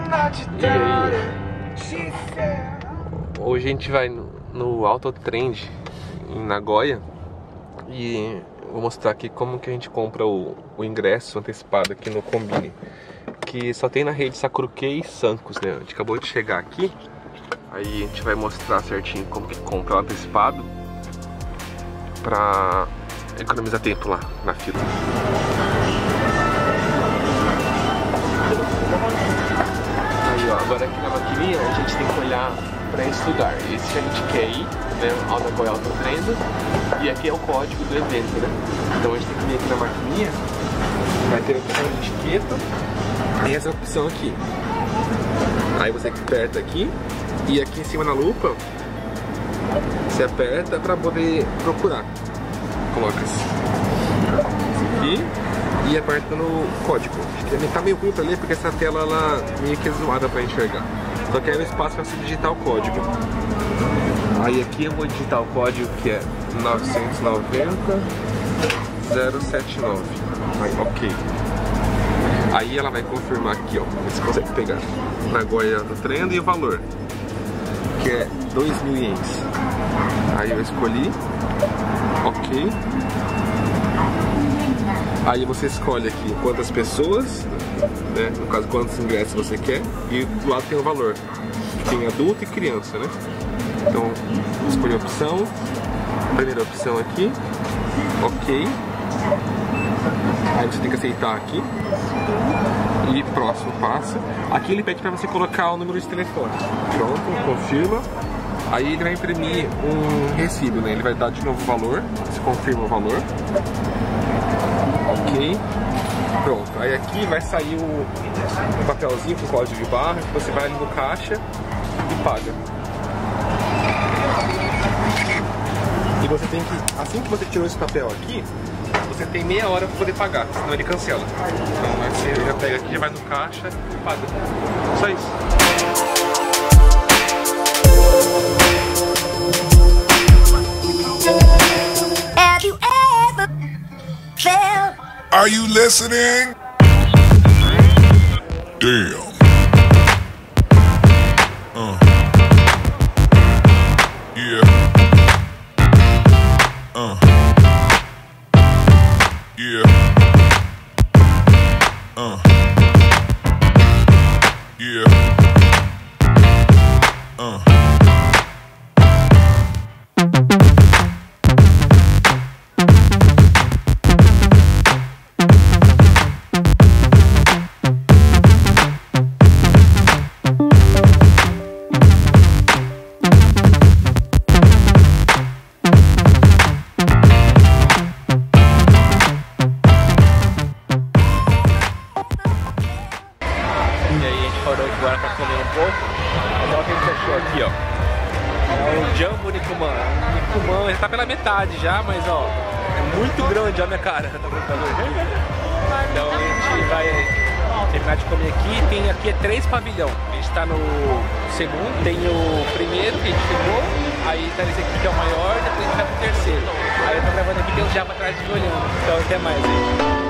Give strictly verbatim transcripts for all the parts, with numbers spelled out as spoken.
E aí, hoje a gente vai no, no Autotrend em Nagoya e vou mostrar aqui como que a gente compra o, o ingresso antecipado aqui no Combine, que só tem na rede Sakuruke e Sankos, né? A gente acabou de chegar aqui, aí a gente vai mostrar certinho como que compra o antecipado pra economizar tempo lá na fila. Aí, ó, agora aqui na maquininha a gente tem que olhar para esse lugar. Esse que a gente quer ir, né? Ao Nagoya Autotrend. E aqui é o código do evento, né? Então a gente tem que vir aqui na maquininha. Vai ter a opção de etiqueta. Tem essa opção aqui. Aí você aperta aqui. E aqui em cima na lupa, você aperta para poder procurar. Coloca esse aqui e aperta no código. Tá meio ruim pra ler porque essa tela ela meio que é zoada pra enxergar. Só que aí no espaço pra você digitar o código. Aí aqui eu vou digitar o código que é novecentos e noventa zero setenta e nove. Aí, ok. Aí ela vai confirmar aqui, ó. Você consegue pegar Nagoya Autotrend e o valor, que é dois mil ienes. Aí eu escolhi. Ok. Aí você escolhe aqui quantas pessoas, né? No caso, quantos ingressos você quer. E do lado tem o valor. Tem adulto e criança, né? Então, escolhi a opção. Primeira opção aqui. Ok. Aí você tem que aceitar aqui. E próximo passo. Aqui ele pede para você colocar o número de telefone. Pronto, confirma. Aí ele vai imprimir um recibo, né? Ele vai dar de novo o valor. Você confirma o valor. Ok. Pronto. Aí aqui vai sair o, um papelzinho com código de barra que você vai ali no caixa e paga. E você tem que, assim que você tirou esse papel aqui, você tem meia hora para poder pagar, senão ele cancela. Então aí você já pega aqui, já vai no caixa e paga. Só isso. Have you ever felt? Are you listening? Damn. Uh. Yeah. Uh. Yeah. Uh. Yeah. Uh. Agora para comer um pouco, olha o que a gente achou aqui, ó. É um Jumbo Nikuman. O Nikuman já tá pela metade já, mas ó, é muito grande, ó, minha cara. Tá vendo? Então a gente vai terminar de comer aqui. Tem aqui é três pavilhões. A gente tá no segundo, tem o primeiro que a gente ficou, aí tá esse aqui que é o maior, depois a gente vai pro terceiro. Aí eu tô gravando aqui, tem um diabo atrás de mim olhando. Então até mais aí.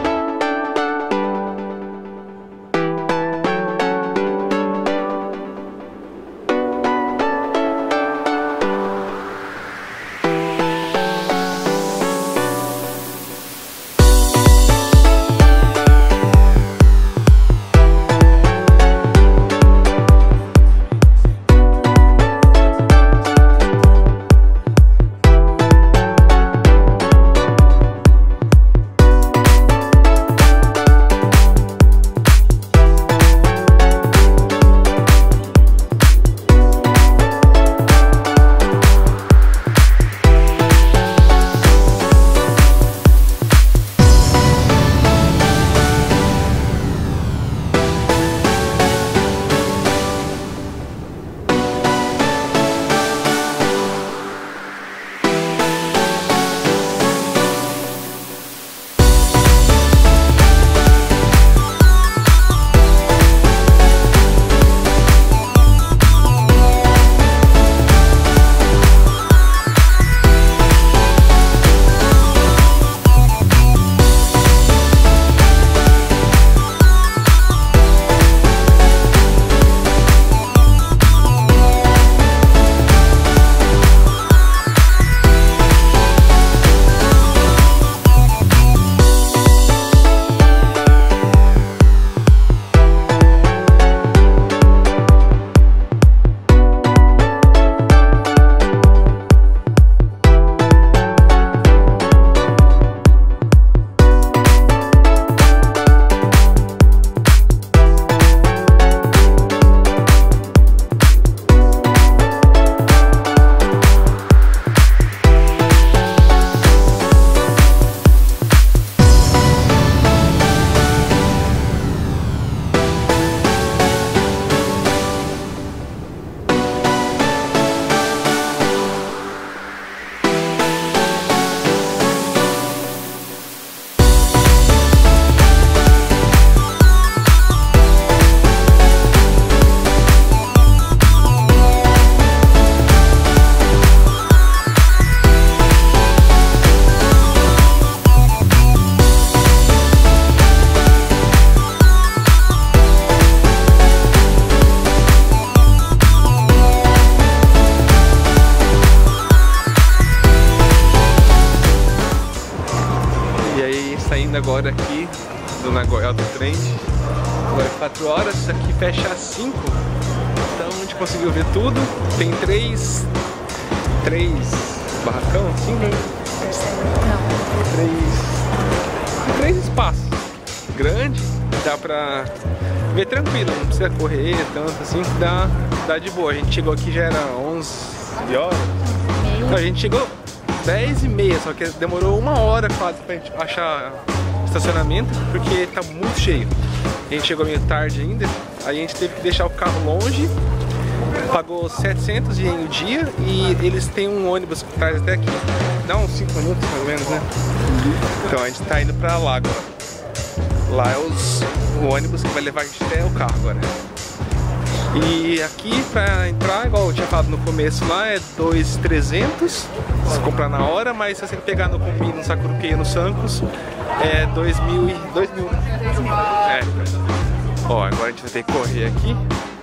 saindo agora aqui do Nagoya Auto Trend. Agora é quatro horas, isso aqui fecha às cinco. Então a gente conseguiu ver tudo. Tem três. Três barracão assim, né? Não. Três. Três espaços. Grande, dá pra ver tranquilo, não precisa correr tanto assim, dá, dá de boa. A gente chegou aqui já era onze horas. Não, a gente chegou dez e meia, só que demorou uma hora quase pra gente achar estacionamento, porque tá muito cheio. A gente chegou meio tarde ainda, aí a gente teve que deixar o carro longe, pagou setecentos ienes o dia e eles têm um ônibus que traz até aqui. Dá uns cinco minutos mais ou menos, né? Então a gente tá indo pra lá agora. Lá é os, o ônibus que vai levar a gente até o carro agora. E aqui pra entrar, igual eu tinha falado no começo lá, é dois mil e trezentos se comprar na hora, mas se você pegar no Combi, no Sakurukeia, no Sancos, é dois mil e... dois mil. É. Ó, agora a gente vai ter que correr aqui.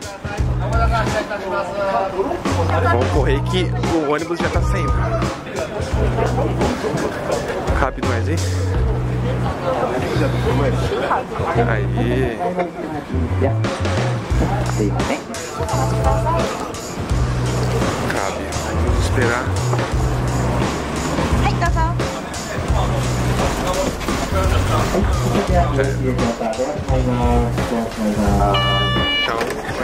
Vamos correr que o ônibus já tá saindo. Cabe mais aí? Aí. Cabe. Vamos esperar. Tchau.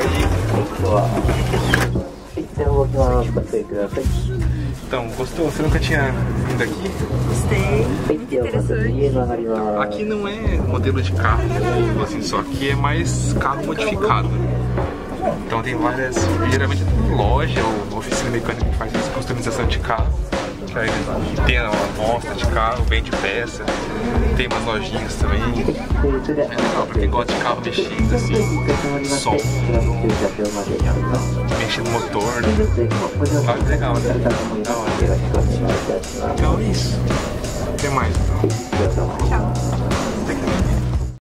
Então, gostou? Você nunca tinha vindo aqui? Gostei, muito interessante. Aqui não é modelo de carro, assim, só que é mais carro modificado. Então tem várias, geralmente é tudo loja ou oficina mecânica que faz essa customização de carro. Tem uma amostra de carro, vende peça, tem umas lojinhas também. É legal pra quem gosta de carro mexido, assim, som, mexendo no motor, né? Ah, legal, né? Da hora. Então é isso. O que mais então? Tchau.